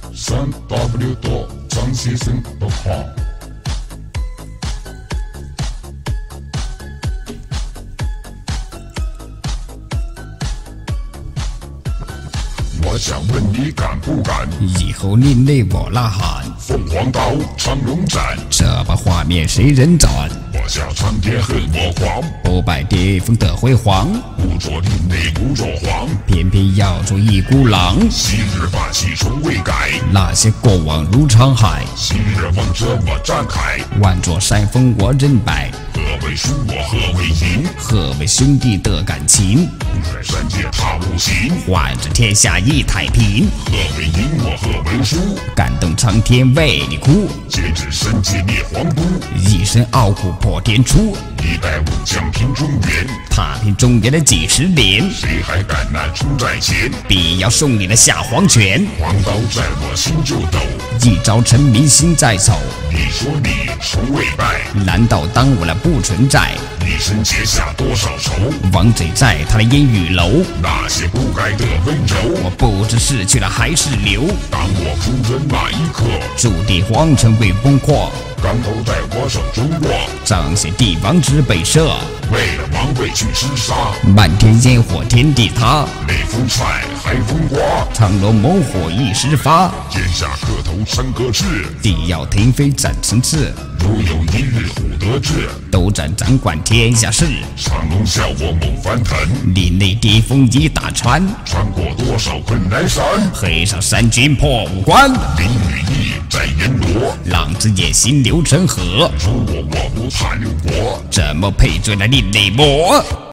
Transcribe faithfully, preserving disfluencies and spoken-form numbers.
三 w 多张先生 .com。我想问你敢不敢？ 以后另类我呐喊， 凤凰岛长龙斩， 这把画面谁人斩？ 我想苍天恨我狂， 不败巅峰的辉煌， 不着另类不着黄， 偏偏要做一孤狼。 昔日霸气从未改， 那些过往如沧海， 昔日梦者我展开， 万座山峰我认摆。 何为输我何为赢？ 何为兄弟的感情？ 不率三界踏无形， 换着天下一太平。 何为赢我何为输？ 感动苍天为你哭， 截至神界灭皇都， 一身傲骨破天出。 一代武将平中原， 踏平中原的几十年， 谁还敢难出在前？ 必要送你的下黄泉。 黄刀在我心就抖， 一朝成名心在手。 你说你从未败， 难道当我了不存在？ 一生结下多少仇？ 王贼在他的烟雨楼， 那些不该的温柔， 我不知逝去了还是留。 当我出征那一刻， 注定皇城会崩溃。 钢头在我手中握， 彰显帝王之北射。 为了王位去厮杀， 漫天烟火天地塌。 每逢菜还风刮， 苍龙猛火一时发。 剑下磕头三个字， 地要腾飞斩层次。 如有一日虎得志， 斗战掌管天下事。 长龙笑我猛翻腾， 另类巅峰已打穿。 穿过多少困难山， 黑上三军破五关。 林羽翼在阎罗， 浪子野心流成河。 如我我不怕六国， 怎么配罪了另类魔？